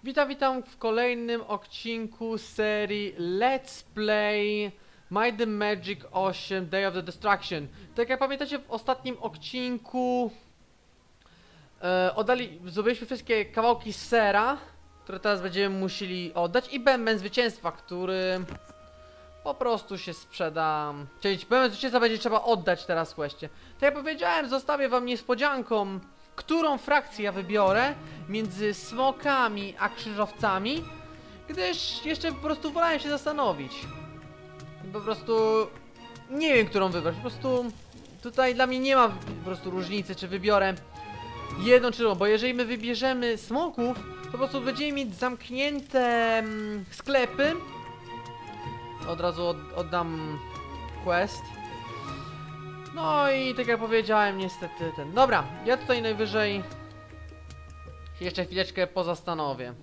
Witam w kolejnym odcinku serii Let's Play Might and Magic 8 Day of the Destruction. Tak jak pamiętacie, w ostatnim odcinku zrobiliśmy wszystkie kawałki sera, które teraz będziemy musieli oddać, i bęben zwycięstwa, który po prostu się sprzeda. Czyli bęben zwycięstwa będzie trzeba oddać teraz w questie. Tak jak powiedziałem, zostawię wam niespodzianką, którą frakcję ja wybiorę między smokami a krzyżowcami, gdyż jeszcze po prostu wolałem się zastanowić. Po prostu nie wiem, którą wybrać. Po prostu tutaj dla mnie nie ma po prostu różnicy, czy wybiorę jedną czy drugą, bo jeżeli my wybierzemy smoków, to po prostu będziemy mieć zamknięte sklepy. Od razu oddam quest. No i tak jak powiedziałem, niestety ten. Dobra, ja tutaj najwyżej się jeszcze chwileczkę pozastanowię.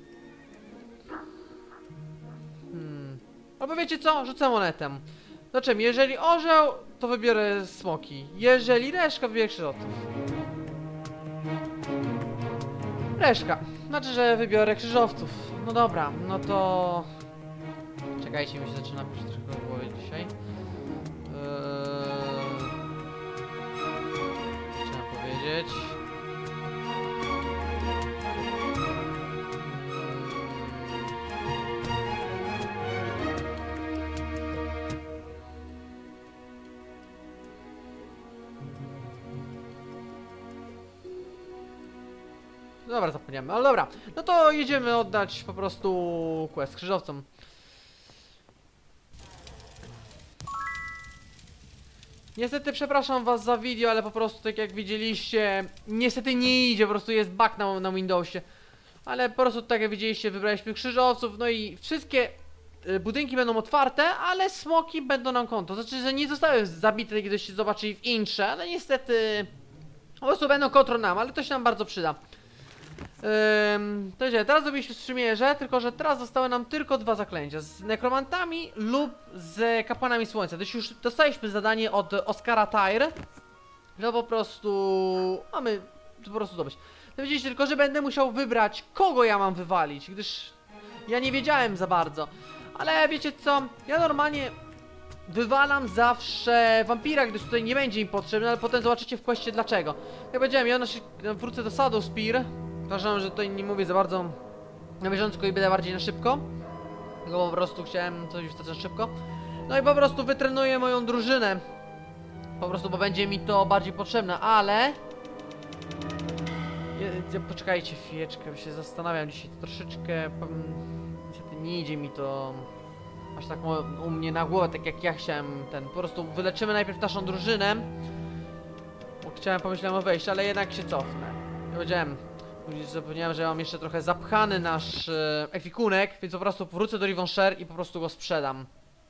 Albo wiecie co? Rzucę monetę. Znaczy, jeżeli orzeł, to wybiorę smoki. Jeżeli reszka, wybiorę krzyżowców. Reszka. Znaczy, że wybiorę krzyżowców. No dobra, no to... Czekajcie, mi się zaczyna już trochę w głowie dzisiaj. Chciałem powiedzieć. Dobra, zapomniałem, ale dobra. No to jedziemy oddać po prostu quest krzyżowcom. Niestety przepraszam was za video, ale po prostu tak jak widzieliście, niestety nie idzie, po prostu jest bug na Windowsie. Ale po prostu tak jak widzieliście, wybraliśmy krzyżowców, no i wszystkie budynki będą otwarte, ale smoki będą nam konto. Znaczy, że nie zostały zabite, tak kiedyś zobaczyli w intrze, ale niestety po prostu będą kontrol nam, ale to się nam bardzo przyda. To jest, teraz zrobiliśmy strzymierze, tylko że teraz zostały nam tylko dwa zaklęcia, z nekromantami lub z kapłanami słońca. Też już dostaliśmy zadanie od Oscara Tyre, że po prostu mamy po prostu zdobyć. To widzicie tylko, że będę musiał wybrać, kogo ja mam wywalić, gdyż ja nie wiedziałem za bardzo. Ale wiecie co, ja normalnie wywalam zawsze wampira, gdyż tutaj nie będzie im potrzebny, ale potem zobaczycie w questie dlaczego. Jak powiedziałem, ja wrócę do Shadow Spear. Uważam, że tutaj nie mówię za bardzo na bieżąco, i będę bardziej na szybko. Tylko po prostu chciałem coś wstać na szybko. No i po prostu wytrenuję moją drużynę. Po prostu, bo będzie mi to bardziej potrzebne, ale... Poczekajcie chwileczkę, bo się zastanawiam dzisiaj troszeczkę... Niestety nie idzie mi to... Aż tak u mnie na głowę, tak jak ja chciałem ten... Po prostu wyleczymy najpierw naszą drużynę. Bo pomyślałem o wejściu, ale jednak się cofnę. Ja powiedziałem... Zapomniałem, że ja mam jeszcze trochę zapchany nasz ekwikunek, więc po prostu wrócę do Rivenshire i po prostu go sprzedam.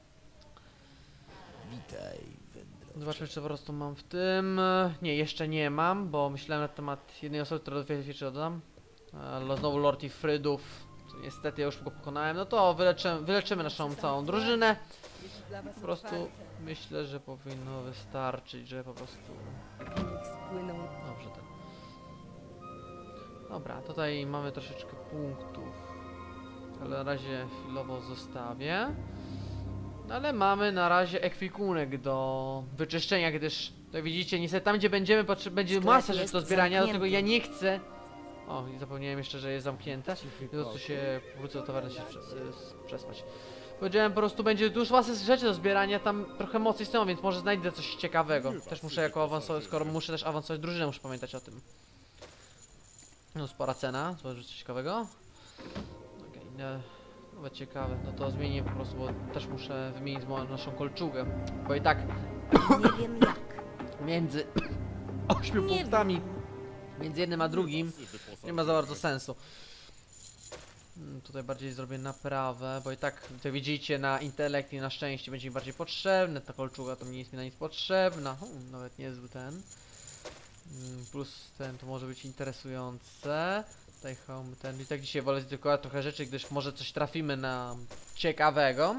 Witaj, Zobaczmy, czy po prostu mam w tym... Nie, jeszcze nie mam, bo myślałem na temat jednej osoby, która dwie dodam. Ale znowu Lord Ifrydów. Niestety ja już go pokonałem. No to wyleczymy naszą całą drużynę. Po prostu myślę, że powinno wystarczyć, że po prostu... Dobrze, tak. Dobra, tutaj mamy troszeczkę punktów, ale na razie chwilowo zostawię. Ale mamy na razie ekwikunek do wyczyszczenia, gdyż to widzicie, niestety tam gdzie będziemy, będzie masa rzeczy do zbierania, dlatego ja nie chcę... O, i zapomniałem jeszcze, że jest zamknięte. Po prostu się wrócę do tawerny się przespać. Powiedziałem, po prostu będzie dużo masy rzeczy do zbierania, tam trochę mocy są, więc może znajdę coś ciekawego. Też muszę jako awansować, skoro muszę też awansować drużynę, muszę pamiętać o tym. No, spora cena, coś ciekawego. Okej, nawet ciekawe, no to zmienię po prostu, bo też muszę wymienić naszą kolczugę. Bo i tak Nie wiem jak. między 8 punktami, między jednym a drugim, nie ma za bardzo sensu. Tutaj bardziej zrobię naprawę, bo i tak to widzicie, na intelekt i na szczęście będzie mi bardziej potrzebne. Ta kolczuga to nie jest mi na nic potrzebna. Nawet niezły ten. Plus ten to może być interesujące. Tutaj ten. I tak dzisiaj wolę zdecydować trochę rzeczy, gdyż może coś trafimy na ciekawego.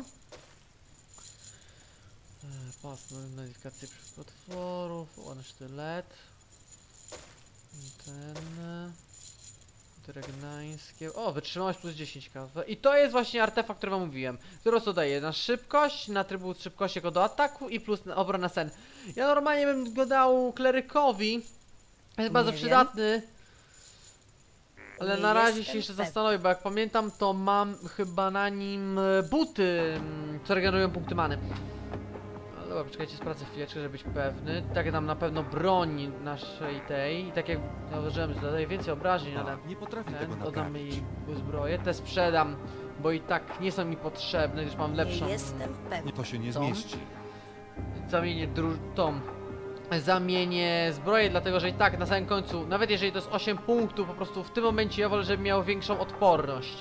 Pas modyfikacji potworów, ładny sztylet. Ten. Tyrygnańskie. O, wytrzymałość plus 10 kawy. I to jest właśnie artefakt, który wam mówiłem. Który co daje na szybkość, na trybut szybkości jako do ataku i plus na obronę sen. Ja normalnie bym go dał klerykowi. Jest bardzo przydatny. Ale na razie się jeszcze zastanowię, bo jak pamiętam, to mam chyba na nim buty, co regenerują punkty many. No dobra, poczekajcie, sprawdzę chwileczkę, żeby być pewny. Tak nam na pewno broń naszej tej. I tak jak zauważyłem, że zadaje więcej obrażeń, ale Nie potrafię tego oddam naprawić. jej zbroję. Te sprzedam, bo i tak nie są mi potrzebne, gdyż mam lepszą. Nie jestem pewna. To się nie Co? zmieści. Zamienię tą. Zamienię zbroję, dlatego że i tak na samym końcu, nawet jeżeli to jest 8 punktów, po prostu w tym momencie ja wolę, żeby miał większą odporność.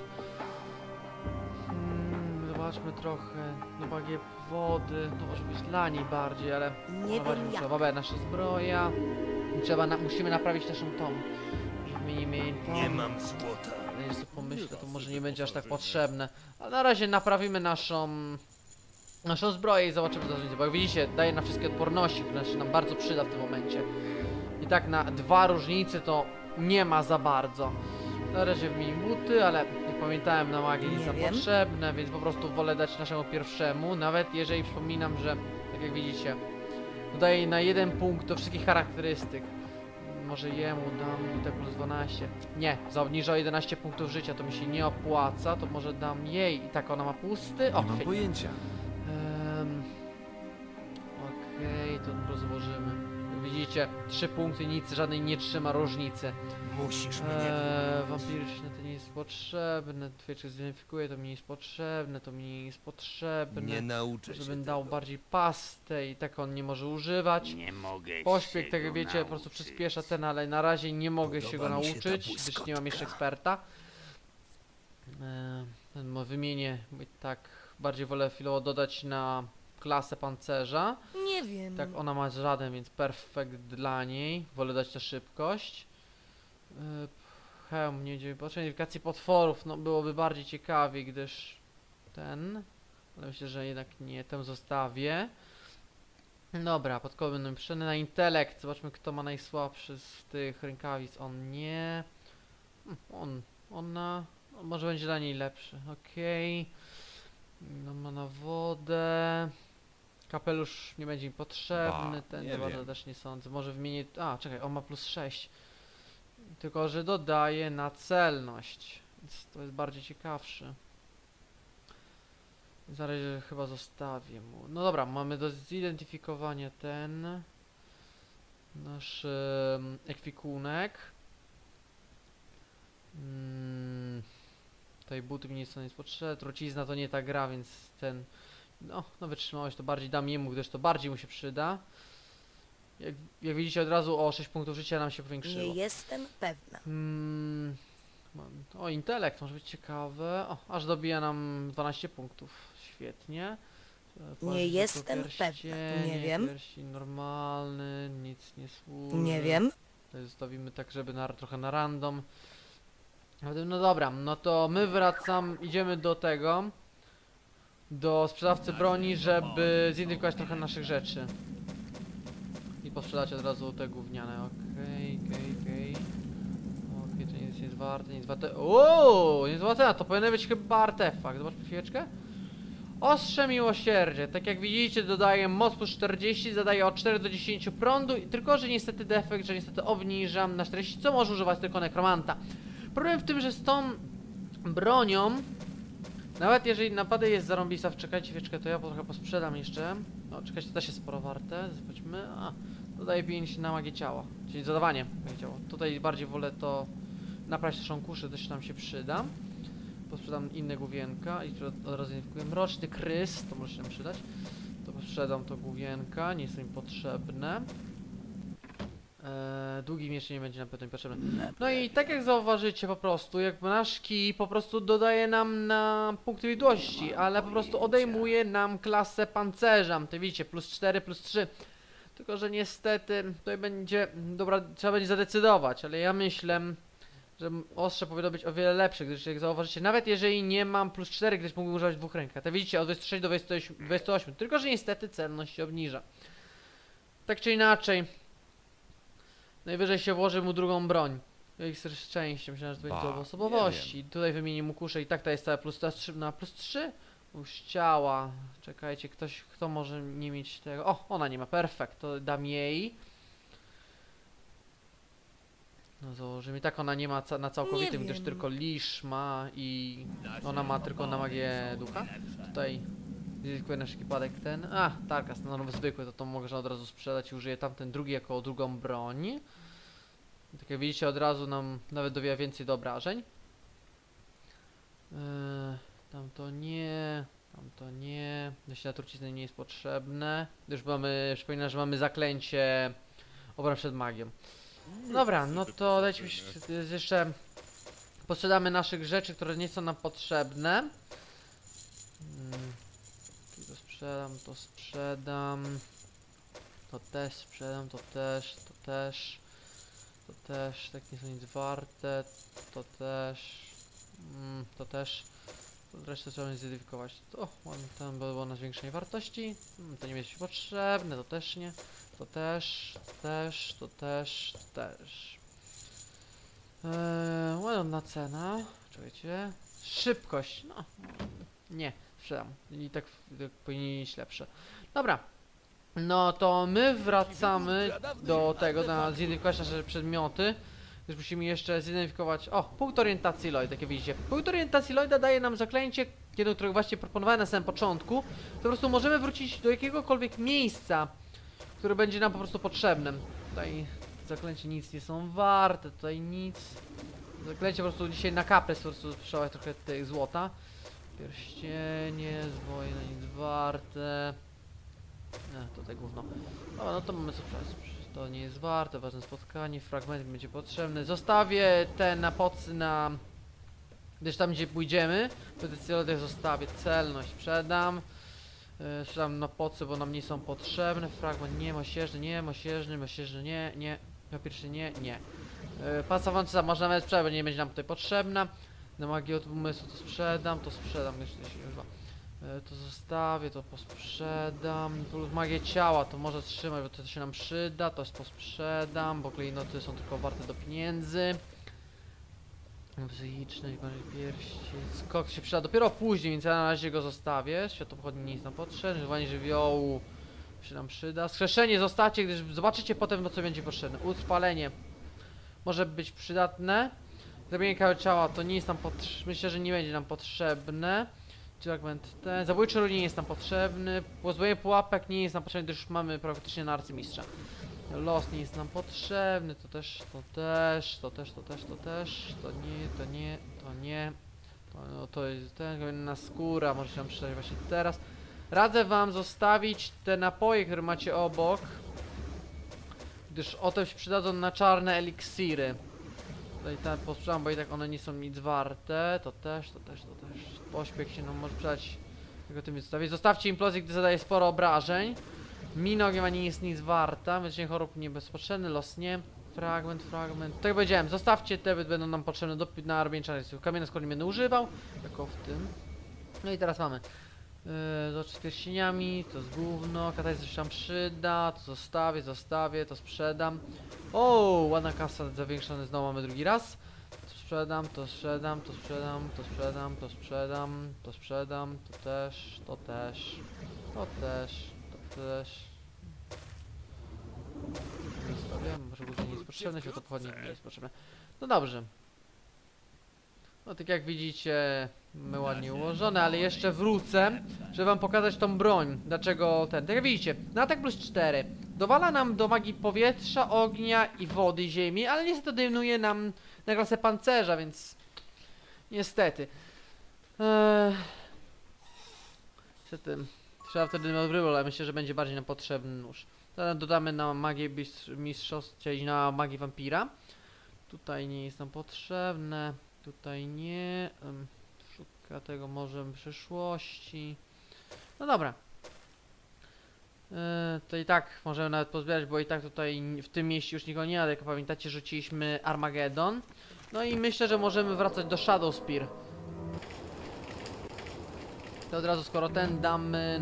Zobaczmy trochę. No bagię wody, to może być dla niej bardziej, ale Nie wiem jak. trzeba nasza zbroja. Musimy naprawić naszą tą. Wymienimy jej tą. Nie mam złota. Jak sobie pomyślę, to może nie będzie aż tak potrzebne. Ale na razie naprawimy naszą zbroję i zobaczymy co będzie. Bo jak widzicie, daje na wszystkie odporności, które się nam bardzo przyda w tym momencie. I tak na 2 różnice to nie ma za bardzo. Na razie wymienię buty, ale jak pamiętałem, na magię nie Nie są wiem. potrzebne, więc po prostu wolę dać naszemu pierwszemu. Nawet jeżeli przypominam, że tak jak widzicie, dodaje na 1 punkt do wszystkich charakterystyk. Może jemu dam butek plus 12. Nie, obniża o 11 punktów życia, to mi się nie opłaca, to może dam jej. I tak ona ma pusty. O, Nie mam świetnie. pojęcia. Okej, to rozłożymy. Jak widzicie, 3 punkty, nic, żadnej nie trzyma różnicy. Musisz mnie Wampiryczne to nie jest potrzebne. Twitch zidentyfikuje, to mi nie jest potrzebne, to mi nie jest potrzebne. Nie nauczę się Żebym dał tego. bardziej pastę i tak on nie może używać. Nie mogę Pośpiech, się tak jak go wiecie, po prostu nauczyć. przyspiesza ten, ale na razie nie mogę się go Podoba mi się ta nauczyć, gdyż nie mam jeszcze błyskotka. eksperta. Wymienię, bo i tak bardziej wolę chwilowo dodać na klasę pancerza. Nie wiem. Tak, ona ma żaden, więc perfekt dla niej. Wolę dać na szybkość. Hełm, nie będzie identyfikacji potworów, no byłoby bardziej ciekawie, gdyż ten, ale myślę, że jednak nie, ten zostawię. Dobra, podkowy będą przene na intelekt. Zobaczmy, kto ma najsłabszy z tych rękawic. On nie. Ona. No, może będzie dla niej lepszy. Okej. No ma na wodę. Kapelusz nie będzie mi potrzebny. Ba, Ten nie wodę wiem. też nie sądzę. Może wymienię. A, czekaj, on ma plus 6. Tylko, że dodaje na celność. Więc to jest bardziej ciekawszy. Zaraz chyba zostawię mu. No dobra, mamy do zidentyfikowania ten nasz ekwikunek. Tutaj buty mi nie są nic potrzebne. Trucizna to nie ta gra, więc ten. No wytrzymałość to bardziej dam jemu, gdyż to bardziej mu się przyda. Jak widzicie, od razu o 6 punktów życia nam się powiększyło. Nie jestem pewna. O, intelekt może być ciekawe. O, aż dobija nam 12 punktów. Świetnie. Nie jestem pewna. Nie wiem. Pierścień normalny, nic nie służy. Nie wiem. To zostawimy tak, żeby trochę na random. No dobra, no to my idziemy do tego. Do sprzedawcy broni, żeby zidentyfikować trochę naszych rzeczy. I posprzedać od razu te gówniane. Okej. Okej, to nic nie jest warte, nic warte. Ooo, nie złota, to powinien być chyba artefakt. Zobaczmy chwileczkę. Ostrze miłosierdzie. Tak jak widzicie, dodaję moc plus 40, zadaje od 4 do 10 prądu. Tylko, że niestety defekt, że niestety obniżam na 40, co może używać tylko nekromanta. Problem w tym, że z tą bronią, nawet jeżeli napadek jest zarąbista, czekajcie chwileczkę, to ja trochę posprzedam jeszcze. No, czekajcie, to też jest sporo warte. Zobaczmy. Dodaję 5 na magię ciała, czyli zadawanie magii ciała. Tutaj bardziej wolę to naprawić naszą kuszę, też nam się przyda. Posprzedam inne główienka i od razu identyfikuję mroczny krys, to może się nam przydać. To posprzedam to główienka, nie są mi potrzebne. Długi miecz nie będzie na pewno mi potrzebny. No i tak jak zauważycie po prostu, jakby nasz kij po prostu dodaje nam na punkty widłości, ale po prostu odejmuje nam klasę pancerza. To widzicie, plus 4, plus 3. Tylko, że niestety tutaj będzie, dobra, trzeba będzie zadecydować, ale ja myślę, że ostrze powinno być o wiele lepsze, gdyż jak zauważycie, nawet jeżeli nie mam plus 4, gdyż mógłbym używać 2 rękach, to widzicie, od 26 do 28, tylko, że niestety celność się obniża. Tak czy inaczej, najwyżej się włoży mu drugą broń. Iksir szczęścia, myślałem, że to będzie Ba, do osobowości. Tutaj wymienię mu kuszę i tak to jest całe plus 3 na plus 3. Już ciała. Czekajcie, ktoś, kto może nie mieć tego. O, ona nie ma, perfekt, to dam jej. No założymy, tak ona nie ma na całkowitym, Nie gdyż wiem. tylko Lisz ma i ona ma tylko na magię ducha. Tutaj zwykły nasz przypadek ten. A, Tarkas, no zwykły, to można od razu sprzedać i użyję tamten drugi jako drugą broń. Tak jak widzicie, od razu nam nawet dowija więcej do obrażeń. Tamto nie, tamto nie. Myślę, na trucizny nie jest potrzebne. Już mamy, przypominam, że mamy zaklęcie obrona przed magią. Dobra, no to dajcie mi jeszcze posprzedamy naszych rzeczy, które nie są nam potrzebne. To sprzedam, to sprzedam. To też sprzedam, to też, to też. To też, tak nie są nic warte. To też. To też. To resztę trzeba zidentyfikować. To ładnie, tam było na zwiększenie wartości. To nie będzie ci potrzebne, to też nie. To też, to też, to też, to też. Ładna cena. Czekajcie. Szybkość. No. Nie, sprzedam. I tak powinien iść lepsze. Dobra. No to my wracamy do tego, na zidentyfikować nasze przedmioty. Już musimy jeszcze zidentyfikować. O, punkt orientacji Lloyda, jak widzicie. Punkt orientacji Lloyda daje nam zaklęcie, które właśnie proponowałem na samym początku. To po prostu możemy wrócić do jakiegokolwiek miejsca, które będzie nam po prostu potrzebne. Tutaj zaklęcie nic nie są warte, tutaj nic. Zaklęcie po prostu dzisiaj na kapres po prostu sprzedać trochę tych złota. Pierścienie, zwoje na nic warte. Tutaj gówno. Dobra, no to mamy co przejść. To nie jest warte, ważne spotkanie, fragment będzie potrzebny. Zostawię te na pocy na... Gdyż tam gdzie pójdziemy, potencjalnie zostawię celność, sprzedam. Sprzedam na pocy, bo nam nie są potrzebne. Fragment nie, mosiężny, nie, mosiężny, nie, nie. Papierszy, nie, nie. Pasa awansa można nawet sprzedać, bo nie będzie nam tutaj potrzebna. Na magię od umysłu to sprzedam, jeszcze się używa. To zostawię, to posprzedam. Plus magię ciała to może trzymać, bo to się nam przyda. To posprzedam, bo klejnoty są tylko warte do pieniędzy. Psychiczność, bardziej pierścień. Skok się przyda dopiero później, więc ja na razie go zostawię. Światłopochodni nie jest nam potrzebny. Używanie żywiołu się nam przyda. Skrzeszenie zostawcie, gdyż zobaczycie potem, no co będzie potrzebne. Utrwalenie może być przydatne. Zabienie kawy ciała to nie jest nam potrzebne. Myślę, że nie będzie nam potrzebne. Fragment ten. Zabójczy ruch nie jest nam potrzebny. Pozbawienie pułapek nie jest nam potrzebny, gdyż już mamy praktycznie na arcymistrza. Los nie jest nam potrzebny, to też, to też, to też, to też, to też, to nie, to nie, to nie. To jest ten, na skóra, może się nam przydać właśnie teraz. Radzę wam zostawić te napoje, które macie obok, gdyż oto się przydadzą na czarne eliksiry. Tutaj tam posprzedam, bo i tak one nie są nic warte. To też, to też, to też. Pośpiech się nam może przydać. Tego tym zostawić. Zostawcie implozję, gdy zadaje sporo obrażeń. Mina ognia nie jest nic warta. Leczenie chorób nie bezpotrzebny, los nie. Fragment. Tak jak powiedziałem, zostawcie te, będą nam potrzebne na robienie czarnych. Kamienia skoro nie będę używał. Jako w tym. No i teraz mamy. Z oczy z pierścieniami, to z gówno, katalizator się nam przyda, to zostawię, to sprzedam. O, ładna kasa zawiększona, znowu mamy drugi raz. To sprzedam, to sprzedam, to sprzedam, to sprzedam, to sprzedam, to sprzedam, to też, to też, to też, to też. Zostawiam, może górze nie jest potrzebne, światłopochodnie nie jest potrzebne. No dobrze. No tak jak widzicie, my ładnie ułożone, ale jeszcze wrócę, żeby wam pokazać tą broń. Dlaczego ten? Tak jak widzicie, na atak plus 4 dowala nam do magii powietrza, ognia i wody, ziemi, ale niestety dejmuje nam na klasę pancerza, więc niestety. Niestety, trzeba wtedy dobry, ale myślę, że będzie bardziej nam potrzebny nóż. Teraz dodamy na magię mistrzostwa i na magię wampira. Tutaj nie jest nam potrzebne. Tutaj nie. Szuka tego może w przyszłości. No dobra. To i tak możemy nawet pozbierać, bo i tak tutaj w tym mieście już nikogo nie ma. Jak pamiętacie, rzuciliśmy Armageddon. No i myślę, że możemy wracać do Shadowspear. To od razu, skoro ten damy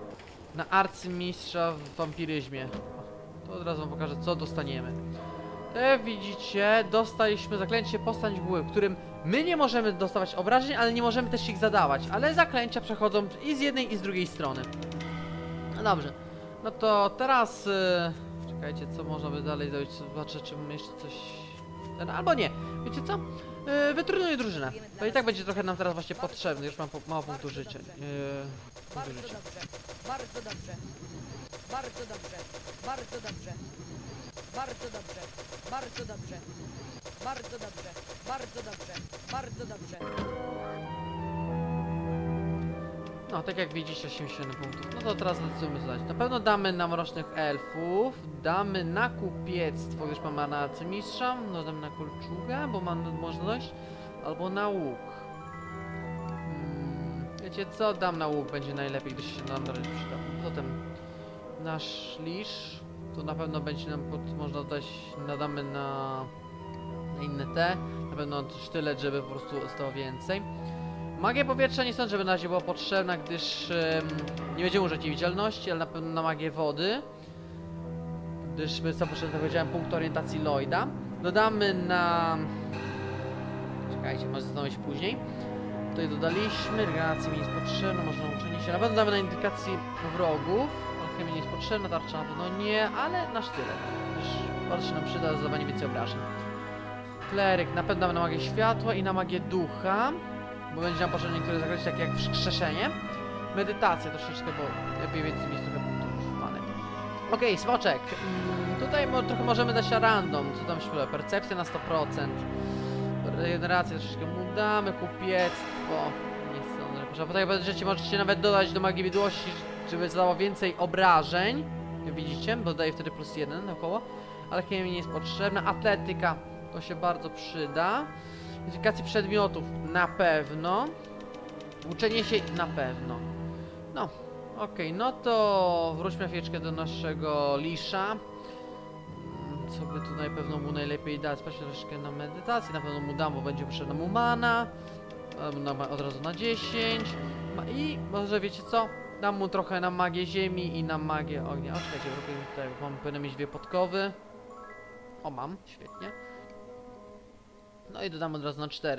na arcymistrza w wampiryzmie. To od razu wam pokażę, co dostaniemy. Jak widzicie, dostaliśmy zaklęcie Postać Mgły, w którym my nie możemy dostawać obrażeń, ale nie możemy też ich zadawać. Ale zaklęcia przechodzą i z jednej i z drugiej strony. No dobrze. No to teraz... czekajcie, co można by dalej zrobić? Zobaczę, czy jeszcze coś... Albo nie. Wiecie co? Wytrunuję drużynę. To i tak będzie trochę nam teraz właśnie potrzebny. Już mam mało punktów życia. Bardzo dobrze, bardzo dobrze, bardzo dobrze, bardzo dobrze, bardzo dobrze, bardzo dobrze, bardzo dobrze, bardzo dobrze, bardzo dobrze. No, tak jak widzicie, 87 punktów. No to teraz decydujemy zadać. Na pewno damy na mrocznych elfów, damy na kupiectwo, gdyż mamy na arcymistrza, no damy na kolczugę, bo mamy możliwość, albo na łuk. Wiecie co? Dam na łuk, będzie najlepiej, gdyż się nam przyda. Potem nasz lisz, to na pewno będzie nam można dać, nadamy na inne te, na pewno sztylet, żeby po prostu zostało więcej. Magia powietrza nie sądzę, żeby na razie była potrzebna, gdyż nie będziemy użyć niewidzialności, ale na pewno na magię wody. Gdyż my co powiedziałem punkt orientacji Lloyda. Dodamy na... Czekajcie, może zastanowić później. Tutaj dodaliśmy, regeneracja mi jest potrzebna, można uczenie się. Na pewno damy na indykację wrogów. Alchemia nie jest potrzebna, tarcza na pewno nie, ale na sztylet. Gdyż bardzo się nam przyda za zadawanie więcej obrażeń. Kleryk, na pewno damy na magię światła i na magię ducha. Bo będzie nam potrzebne niektóre zaklęcia, takie jak wskrzeszenie. Medytacja troszeczkę, bo lepiej więcej mieć trochę punktów manek. Okej, smoczek. Tutaj trochę możemy dać random, co tam śpiewa. Percepcja na 100%. Regenerację troszeczkę mu damy, kupiectwo. Nie sądzę, że potrzeba. Po takiej możecie nawet dodać do magii widłości, żeby zadało więcej obrażeń. Jak widzicie, bo daje wtedy +1 około. Ale chemia nie jest potrzebna. Atletyka to się bardzo przyda. Identyfikacji przedmiotów na pewno. Uczenie się na pewno. No, okej, no to wróćmy na chwileczkę do naszego lisza. Co by tu na pewno mu najlepiej dać? Sprawdźmy troszeczkę na medytację, na pewno mu dam, bo będzie potrzebna mu mana. Od razu na 10. I może wiecie co? Dam mu trochę na magię ziemi i na magię ognia. O, czekajcie, tutaj powinien mieć 2 podkowy. O, mam, świetnie. No i dodam od razu na 4.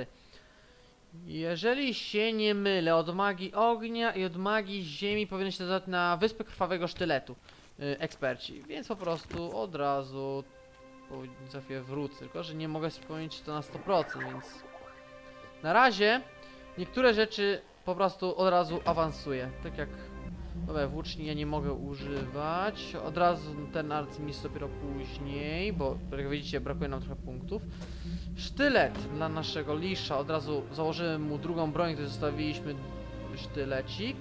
Jeżeli się nie mylę, od magii ognia i od magii ziemi powinien się dodać na Wyspę Krwawego Sztyletu eksperci, więc po prostu od razu za chwilę wrócę, tylko że nie mogę wspomnieć to na 100%, więc na razie niektóre rzeczy po prostu od razu awansuję, tak jak dobra, włóczni ja nie mogę używać, od razu ten arcymistrz dopiero później, bo jak widzicie brakuje nam trochę punktów. Sztylet dla naszego lisza, od razu założymy mu drugą broń, gdy zostawiliśmy sztylecik.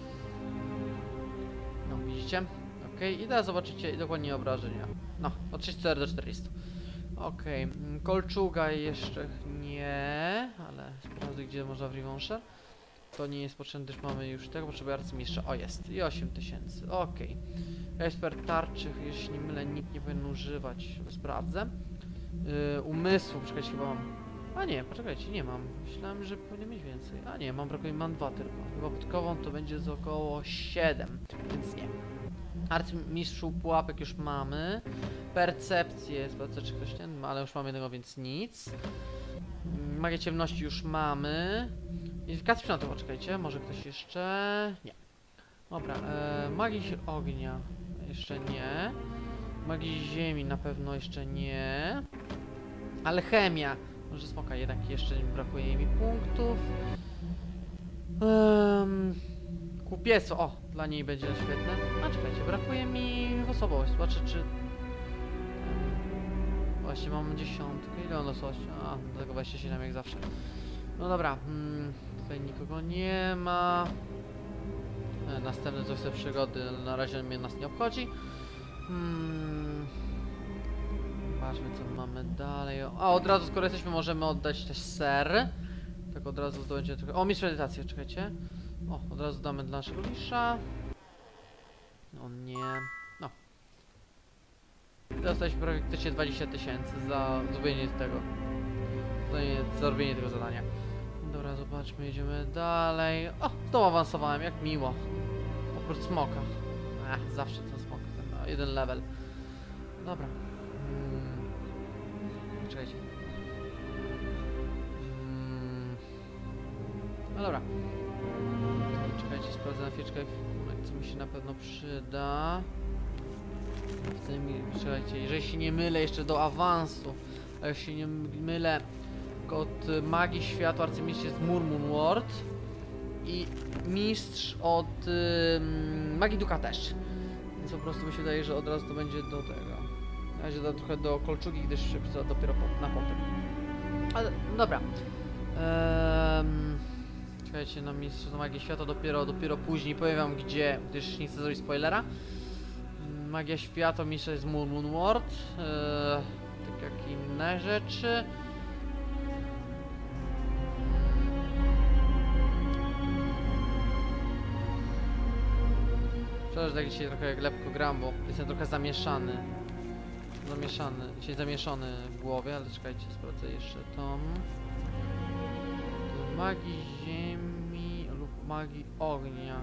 No widzicie? Okej, i teraz zobaczycie dokładnie obrażenia. No, od 34 do 400. Okej, kolczuga jeszcze nie, ale sprawdzę gdzie można w Revanche. To nie jest potrzebne, gdyż mamy już tego, potrzebuję arcymistrza. O, jest. I 8000. Okej. Ekspert tarczy, jeśli nie mylę, nikt nie powinien używać. Sprawdzę. Umysłu, czekajcie, chyba mam. A nie, poczekajcie, nie mam. Myślałem, że powinien mieć więcej. A nie, mam 2 tylko. Chyba podkową to będzie z około 7, więc nie. Arcymistrzu pułapek już mamy. Percepcję, sprawdzę czy ktoś ten ma, ale już mamy jednego, więc nic. Magię ciemności już mamy. Identyfikacji przedmiotu, poczekajcie, może ktoś jeszcze... Nie. Dobra, magii ognia jeszcze nie. Magii ziemi na pewno jeszcze nie. Alchemia. Może smoka jednak jeszcze brakuje mi punktów. Kupiectwo. O, dla niej będzie świetne. A czekajcie, brakuje mi osobowość. Zobaczę czy... Właśnie mam 10. Ile on osobowości? A, do tego 27 jak zawsze. No dobra. Tutaj nikogo nie ma. Następne coś ze przygody. Na razie mnie nas nie obchodzi. Zobaczmy co mamy dalej. A od razu skoro jesteśmy możemy oddać też ser. Tak od razu zdobędzie trochę. O, mistrz medytacji, czekajcie. O, od razu damy dla naszego lisza. No nie. No. Dostaliśmy praktycznie 20 000 za zrobienie tego. Za zrobienie tego zadania. Dobra, zobaczmy, jedziemy dalej. O, znowu awansowałem, jak miło. Oprócz smoka. Zawsze ten smok, ten jeden level. Dobra. czekajcie. No dobra. Czekajcie, sprawdzę na chwileczkę, co mi się na pewno przyda. W tym, czekajcie, jeżeli się nie mylę jeszcze do awansu, a jeśli się nie mylę, od magii światła arcymistrz jest Murmun Ward i mistrz od magii ducha też. Więc po prostu mi się wydaje, że od razu to będzie do tego. Na razie da trochę do kolczugi, gdyż się przyda dopiero na potem. Ale dobra. Czekajcie, na mistrz magii światła dopiero później powiem wam gdzie, gdyż nie chcę zrobić spoilera. Magia światła mistrz jest Murmun Ward. Tak jak inne rzeczy. Przepraszam, że tak dzisiaj trochę jak lepko gram, bo jestem trochę zamieszany. Dzisiaj zamieszany w głowie, ale czekajcie, sprawdzę jeszcze tą. Magii ziemi lub magii ognia.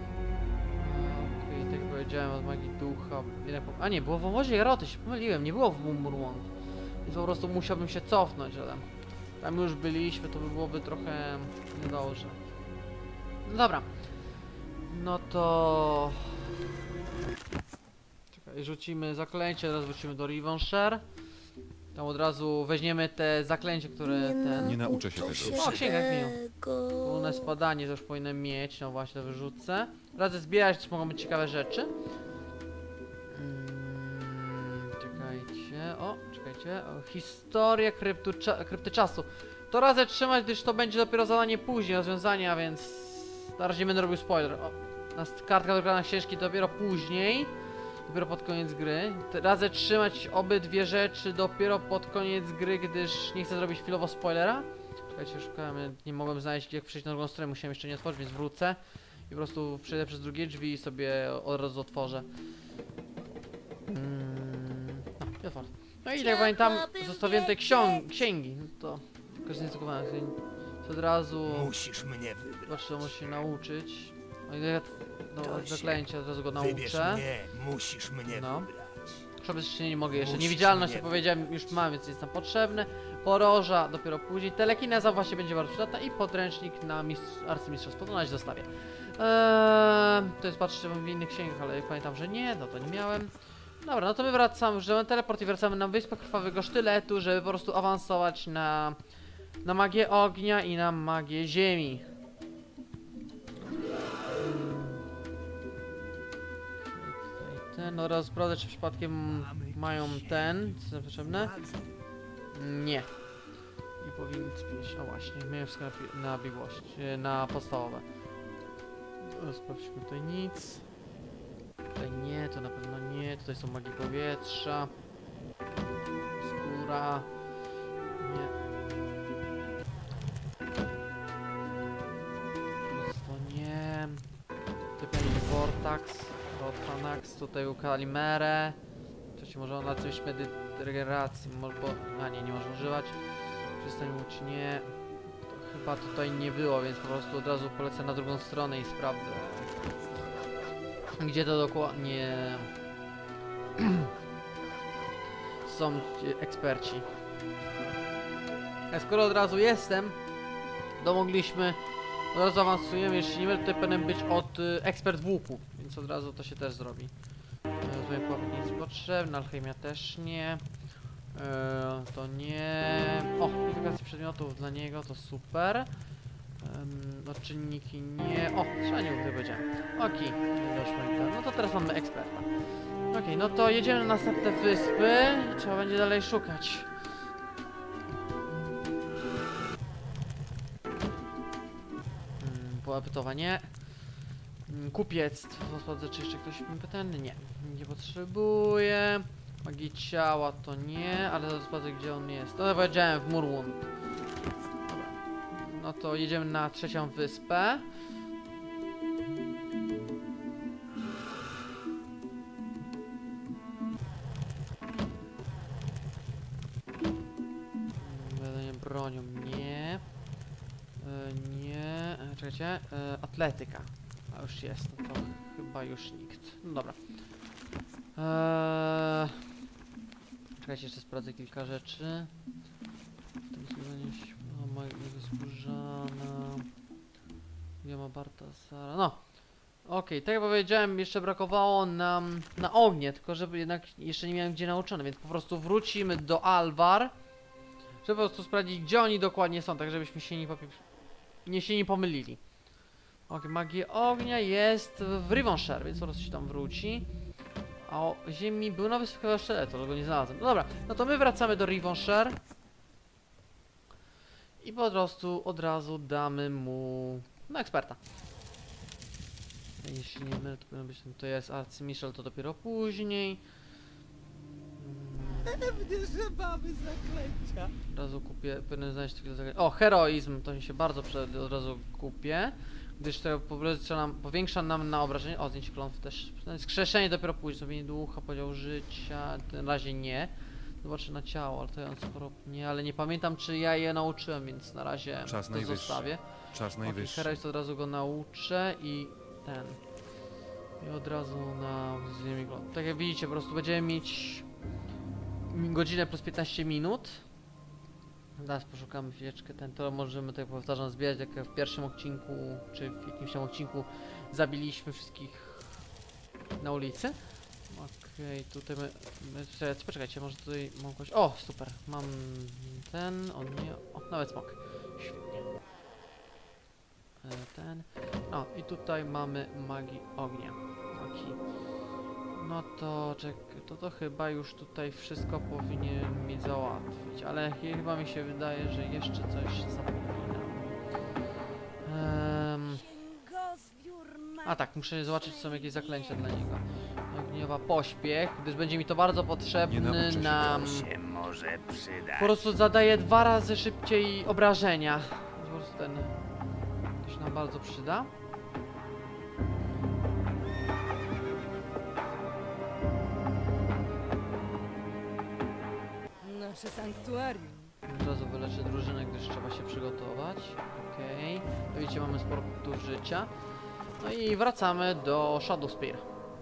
Okej, tak jak powiedziałem, od magii ducha. A nie, było w wąwozie Jaroty, się pomyliłem, nie było w Murmun. Więc po prostu musiałbym się cofnąć, ale tam już byliśmy, to byłoby trochę niedobrze. No dobra. No to... Czekaj, rzucimy zaklęcie, teraz wrócimy do Rivenshire. Tam od razu weźmiemy te zaklęcie, które Nie nauczę się tego. O, księga jak Wolne spadanie to już powinienem mieć, no właśnie to wyrzucę. Radzę zbierać, też mogą być ciekawe rzeczy. Czekajcie, czekajcie. Historię krypty czasu. To radzę trzymać, gdyż to będzie dopiero zadanie później, rozwiązania, więc na razie nie będę robił spoiler. Kartka do grania ścieżki dopiero później. Dopiero pod koniec gry. Radzę trzymać obydwie rzeczy dopiero pod koniec gry, gdyż nie chcę zrobić chwilowo spoilera. Czekajcie, szukamy, nie mogłem znaleźć jak przejść na drugą stronę, musiałem jeszcze nie otworzyć, więc wrócę. I po prostu przejdę przez drugie drzwi i sobie od razu otworzę. No i jak pamiętam, zostawiłem te księgi. No to każdy nie zagubałem, od razu... Musisz mnie wybrać. Zobaczcie, muszę się nauczyć. No i ja zaklęcia od razu go Wybierz nauczę. mnie, musisz mnie No. wybrać. Przebyć nie mogę jeszcze. Musisz Niewidzialność, mnie jak powiedziałem, już mam, więc jest nam potrzebne. Poroża dopiero później. Telekineza właśnie będzie bardzo przydatna i podręcznik na arcymistrzostwo. To na razie zostawię. To jest, patrzcie, w innych księgach, ale jak pamiętam, że nie, no to nie miałem. Dobra, no to my wracamy, używamy teleport i wracamy na Wyspę Krwawego Sztyletu, żeby po prostu awansować na magię ognia i na magię ziemi. Ten oraz sprawdzę, czy przypadkiem mają ten, co jest potrzebne. Nie. Nie powinien mieć. O właśnie, miałem wszystko na biegłość, na podstawowe. Sprawdźmy tutaj nic. Tutaj nie, to na pewno nie. Tutaj są magii powietrza. Skóra. Nie. To nie. Tutaj Vortax. Rotanax, tutaj u Kalimerę. Wcześniej może ona coś regeneracji, bo... A nie można używać. Przestań mówić nie. To chyba tutaj nie było, więc po prostu od razu polecę na drugą stronę i sprawdzę. Gdzie to dokładnie są eksperci. A skoro od razu jestem, to mogliśmy... Od razu awansujemy, jeśli nie wiem, tutaj powinien być od ekspert w łuku, więc od razu to się też zrobi. Rozumiem, nie jest potrzebna, alchemia też nie. To nie. O, modyfikacja przedmiotów dla niego to super. No czynniki nie. O, trzeba nie powiedziałem. Okej, no to teraz mamy eksperta. Okej, no to jedziemy na następne wyspy. Trzeba będzie dalej szukać. Poepytowanie. Kupiectwo. Sprawdzę, czy jeszcze ktoś pytany? Nie. Nie potrzebuję. Magii ciała to nie, ale sprawdzę, gdzie on jest. To powiedziałem, w Murmun. Dobra. No to jedziemy na trzecią wyspę. Wydanie bronią nie. Nie. Czekajcie. Atletyka. A już jest. No to chyba już nikt. No dobra. Czekajcie, jeszcze sprawdzę kilka rzeczy. skórzana. Nie ma Bartasara. No. Okej, tak jak powiedziałem, jeszcze brakowało nam na ognie, tylko żeby jednak jeszcze nie miałem gdzie nauczone, więc po prostu wrócimy do Alvar, żeby po prostu sprawdzić, gdzie oni dokładnie są, tak żebyśmy się nie pomylili. Okej, magia ognia jest w Rivenshire, więc po prostu się tam wróci. A o ziemi był nowy sztyletu, ale go nie znalazłem. No dobra, no to my wracamy do Rivenshire. I po prostu od razu damy mu na eksperta. Jeśli nie mylę, to powinno być, to jest arcymistrz, to dopiero później. Mamy zaklęcia. Od razu kupię, powinien znaleźć takie zaklęcie. O, heroizm, to mi się bardzo przyda, od razu kupię. Gdyż to powiększa nam na obrażenie. O, zdjęcie klątw też. Skrzeszenie dopiero później, zrobienie ducha, podział życia. Na razie nie. Zobaczę na ciało, latający chorób nie, ale nie pamiętam czy ja je nauczyłem, więc na razie Czas to najwyższy. zostawię. Czas najwyższy. Heroizm od razu go nauczę i ten. I od razu na ziemi glon. Tak jak widzicie, po prostu będziemy mieć godzinę plus 15 minut. Teraz poszukamy chwileczkę ten, to możemy, tak jak powtarzam, zbierać, jak w pierwszym odcinku, czy w jakimś tam odcinku zabiliśmy wszystkich na ulicy. Okej, tutaj poczekajcie, może tutaj mam kogoś... O, super, mam ten, on nie... O, nawet smok. Świetnie. Ten... O, i tutaj mamy magii ognia. Okej. No to to chyba już tutaj wszystko powinien mi załatwić, ale chyba mi się wydaje, że jeszcze coś zapominam. A tak, muszę zobaczyć, czy są jakieś zaklęcia dla niego. Ogniowa pośpiech, gdyż będzie mi to bardzo potrzebny nam... Po prostu zadaje 2 razy szybciej obrażenia. Po prostu ten... To się nam bardzo przyda. Nasze sanktuarium. Od razu wyleczę drużynę, gdyż trzeba się przygotować. Okej. Widzicie, mamy sporo punktów życia. No i wracamy do Shadowspear.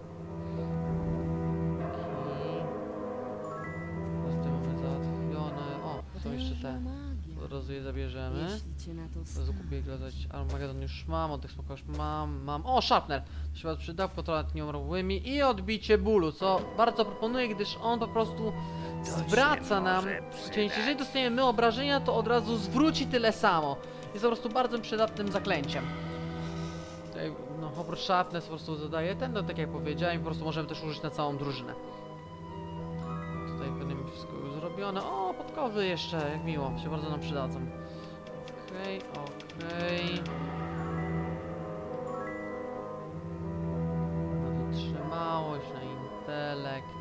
Tutaj mamy załatwione. O, są jeszcze te. Od razu je zabierzemy. Od razu kupię Armagedon już mam, oddech smoka już mam. O, Sharpner! To się bardzo przyda, kontrola nad nieumrłymi i odbicie bólu, co bardzo proponuję, gdyż on po prostu zwraca nam. Czyli jeżeli dostaniemy my obrażenia, to od razu zwróci tyle samo. Jest po prostu bardzo przydatnym zaklęciem. Tutaj, no, oprócz Sharpness po prostu zadaje ten, no tak jak powiedziałem, po prostu możemy też użyć na całą drużynę. Tutaj powinno być wszystko już zrobione. O, podkowy jeszcze, jak miło, się bardzo nam przydadzą. Okej. Na wytrzymałość, na intelekt.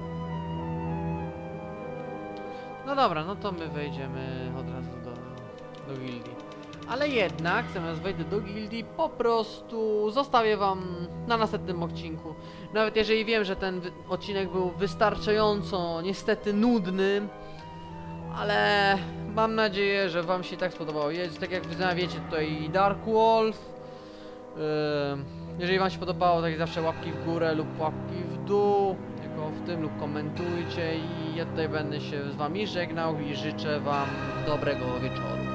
No dobra, no to my wejdziemy od razu do gildii. Ale jednak, zamiast wejdę do gildii, po prostu zostawię wam na następnym odcinku. Nawet jeżeli wiem, że ten odcinek był wystarczająco, niestety nudny, ale mam nadzieję, że wam się tak spodobało. Jest, tak jak wy wiecie, tutaj Dark Wolf. Jeżeli wam się podobało, tak jak zawsze łapki w górę lub łapki w dół, jako w tym, lub komentujcie i ja tutaj będę się z wami żegnał i życzę wam dobrego wieczoru.